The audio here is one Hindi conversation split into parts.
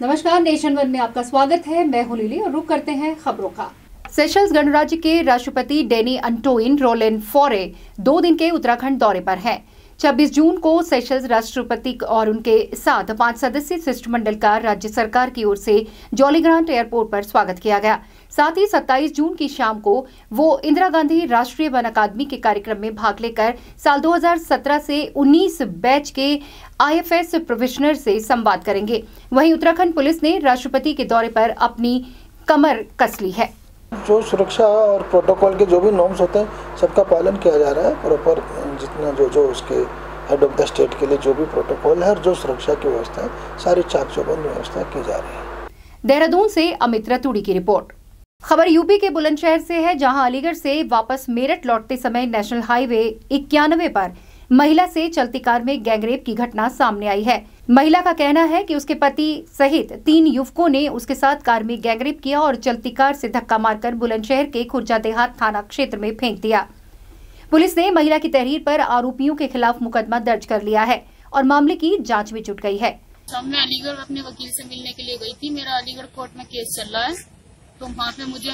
नमस्कार, नेशन वन में आपका स्वागत है। मैं हूं लिली और रुक करते हैं खबरों का। सेशल्स गणराज्य के राष्ट्रपति डेनी अंटोइन रोलेन फोरे 2 दिन के उत्तराखंड दौरे पर हैं। 26 जून को सेशल्स राष्ट्रपति और उनके साथ 5 सदस्यीय शिष्टमंडल का राज्य सरकार की ओर से जॉलीग्रांट एयरपोर्ट पर स्वागत किया गया। साथ ही 27 जून की शाम को वो इंदिरा गांधी राष्ट्रीय वन अकादमी के कार्यक्रम में भाग लेकर साल 2017 से 19 बैच के IFS प्रोफेशनल से संवाद करेंगे। वहीं उत्तराखंड पुलिस ने राष्ट्रपति के दौरे पर अपनी कमर कस ली है। जो सुरक्षा और प्रोटोकॉल के जो भी नॉर्म्स होते हैं सबका पालन किया जा रहा है। प्रॉपर जितना जो उसके हेड ऑफ द स्टेट के लिए जो भी प्रोटोकॉल है और जो सुरक्षा की व्यवस्था है सारी चाक चौबंद व्यवस्था की जा रही है। देहरादून से अमित रतूड़ी की रिपोर्ट। खबर यूपी के बुलंदशहर से है, जहां अलीगढ़ से वापस मेरठ लौटते समय नेशनल हाईवे 91 पर महिला से चलती कार में गैंगरेप की घटना सामने आई है। महिला का कहना है कि उसके पति सहित 3 युवकों ने उसके साथ कार में गैंगरेप किया और चलती कार से धक्का मारकर बुलंदशहर के खुर्जा देहात थाना क्षेत्र में फेंक दिया। पुलिस ने महिला की तहरीर पर आरोपियों के खिलाफ मुकदमा दर्ज कर लिया है और मामले की जांच में जुट गई है। मैं अलीगढ़ अपने वकील से मिलने के लिए गई थी। मेरा अलीगढ़ कोर्ट में केस चल रहा है, तो वहाँ पे मुझे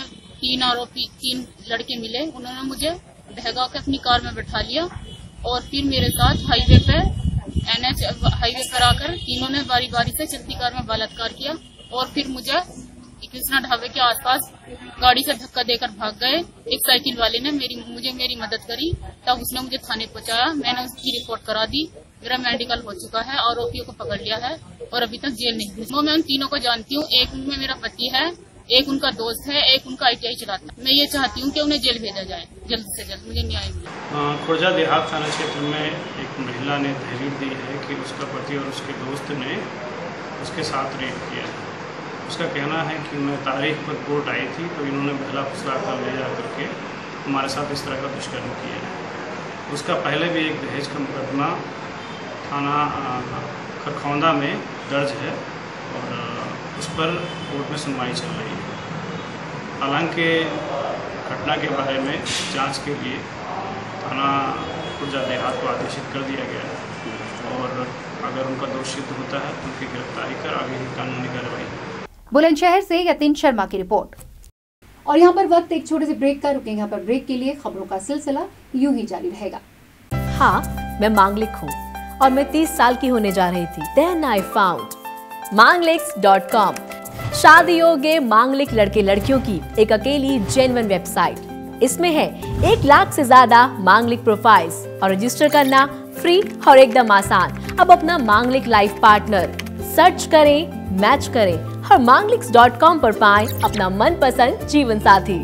3 लड़के मिले। उन्होंने मुझे भगा के अपनी कार में बैठा लिया और फिर मेरे साथ हाईवे पे NH हाईवे पर आकर तीनों ने बारी बारी से चलती कार में बलात्कार किया और फिर मुझे कृष्णा ढाबे के आसपास गाड़ी से धक्का देकर भाग गए। एक साइकिल वाले ने मेरी मदद करी, तब उसने मुझे थाने पहुंचाया। मैंने उसकी रिपोर्ट करा दी। मेरा मेडिकल हो चुका है। आरोपियों को पकड़ लिया है और अभी तक जेल नहीं घुसा। मैं उन तीनों को जानती हूँ। एक उनमें मेरा पति है, एक उनका दोस्त है, एक उनका ITI चलाता है। मैं ये चाहती हूँ कि उन्हें जेल भेजा जाए जल्द से जल्द, मुझे न्याय मिले। खुर्जा देहात थाना क्षेत्र में एक महिला ने तहरीर दी है कि उसका पति और उसके दोस्त ने उसके साथ रेप किया है। उसका कहना है कि उन्हें तारीख पर कोर्ट आई थी तो इन्होंने बहला फुसला कर ले जा करके हमारे साथ इस तरह का दुष्कर्म किया है। उसका पहले भी एक दहेज का मुकदमा थाना खरखौंदा में दर्ज है और उस पर कोर्ट में सुनवाई चल रही है। हालांकि घटना के बारे में जांच के लिए थाना खुर्जा देहात को आदेशित कर दिया गया है और अगर उनका दोष सिद्ध होता है तो उनकी गिरफ्तारी कर आगे की कानूनी कार्रवाई। बुलंदशहर से यतीन शर्मा की रिपोर्ट। और यहाँ पर वक्त एक छोटे से ब्रेक का रुकेंगे। यहाँ पर ब्रेक के लिए खबरों का सिलसिला यूं ही जारी रहेगा। हाँ, मैं मांगलिक हूँ और मैं 30 साल की होने जा रही थी। Then I found Mangliks.com, शादी योग्य मांगलिक लड़के लड़कियों की एक अकेली जेन्युइन वेबसाइट। इसमें है 1 लाख से ज्यादा मांगलिक प्रोफाइल्स और रजिस्टर करना फ्री और एकदम आसान। अब अपना मांगलिक लाइफ पार्टनर सर्च करें, मैच करें और Mangliks.com पर पाएं अपना मनपसंद जीवन साथी।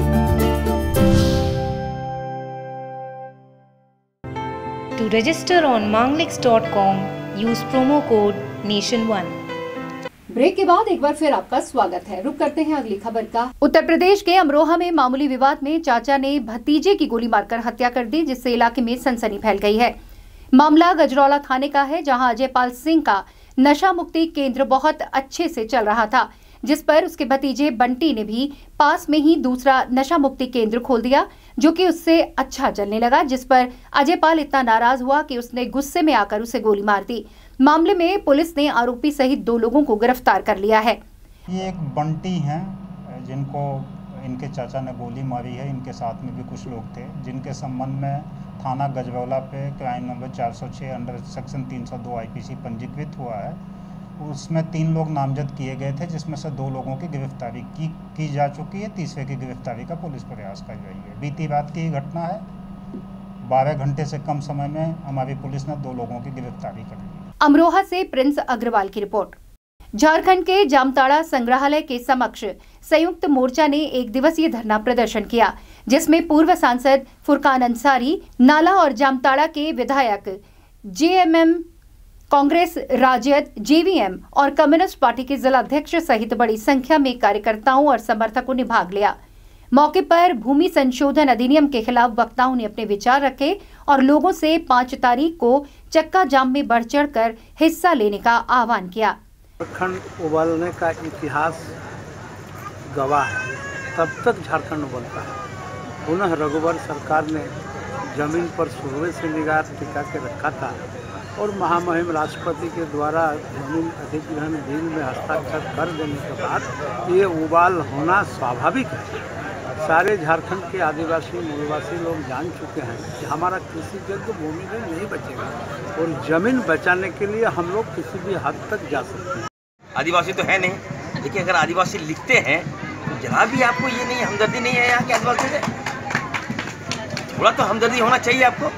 To register on Mangliks.com, use promo code Nation1। Break के बाद एक बार फिर आपका स्वागत है। रुक करते हैं अगली खबर का। उत्तर प्रदेश के अमरोहा में मामूली विवाद में चाचा ने भतीजे की गोली मारकर हत्या कर दी, जिससे इलाके में सनसनी फैल गई है। मामला गजरौला थाने का है, जहां अजयपाल सिंह का नशा मुक्ति केंद्र बहुत अच्छे से चल रहा था, जिस पर उसके भतीजे बंटी ने भी पास में ही दूसरा नशा मुक्ति केंद्र खोल दिया, जो कि उससे अच्छा चलने लगा, जिस पर अजयपाल इतना नाराज हुआ कि उसने गुस्से में आकर उसे गोली मार दी। मामले में पुलिस ने आरोपी सहित 2 लोगों को गिरफ्तार कर लिया है। ये एक बंटी हैं जिनको इनके चाचा ने गोली मारी है। इनके साथ में भी कुछ लोग थे, जिनके संबंध में थाना गजरौला पे crime number 406 under section 302 IPC पंजीकृत हुआ है। उसमें 3 लोग नामजद किए गए थे, जिसमें से 2 लोगों की गिरफ्तारी की जा चुकी है। तीसरे की गिरफ्तारी का पुलिस प्रयास कर रही है। बीती रात की घटना है। 12 घंटे से कम समय में हमारी पुलिस ने 2 लोगों की गिरफ्तारी कर ली। अमरोहा से प्रिंस अग्रवाल की रिपोर्ट। झारखंड के जामताड़ा संग्रहालय के समक्ष संयुक्त मोर्चा ने 1 दिवसीय धरना प्रदर्शन किया, जिसमें पूर्व सांसद फुरकान अंसारी, नाला और जामताड़ा के विधायक JMM, कांग्रेस, राजद, JVM और कम्युनिस्ट पार्टी के जिला अध्यक्ष सहित बड़ी संख्या में कार्यकर्ताओं और समर्थकों ने भाग लिया। मौके पर भूमि संशोधन अधिनियम के खिलाफ वक्ताओं ने अपने विचार रखे और लोगों से 5 तारीख को चक्का जाम में बढ़ चढ़कर हिस्सा लेने का आह्वान किया। झारखंड उबलने का इतिहास गवाह है, तब तक झारखंड उबलता है। पुनः रघुवर सरकार ने जमीन पर शुरू से निगाह टिका के रखा था और महामहिम राष्ट्रपति के द्वारा जमीन अधिग्रहण बिल में हस्ताक्षर कर देने के बाद ये उबाल होना स्वाभाविक है। सारे झारखंड के आदिवासी मूलवासी लोग जान चुके हैं कि हमारा कृषि जगह भूमि में नहीं बचेगा और ज़मीन बचाने के लिए हम लोग किसी भी हद तक जा सकते हैं। आदिवासी तो है नहीं, लेकिन अगर आदिवासी लिखते हैं तो जरा भी आपको ये नहीं हमदर्दी नहीं है यहाँ के आदिवासी से? थोड़ा तो हमदर्दी होना चाहिए आपको।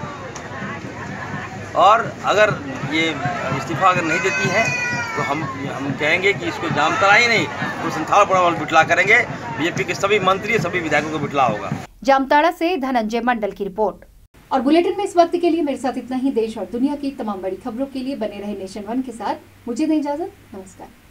और अगर ये इस्तीफा अगर नहीं देती है तो हम कहेंगे कि इसको जामतरा ही नहीं तो संथालपुर बिटला करेंगे। बीजेपी के सभी मंत्री सभी विधायकों को बिटला होगा। जामताड़ा से धनंजय मंडल की रिपोर्ट। और बुलेटिन में इस वक्त के लिए मेरे साथ इतना ही। देश और दुनिया की तमाम बड़ी खबरों के लिए बने रहे नेशन वन के साथ। मुझे दें इजाजत। नमस्कार।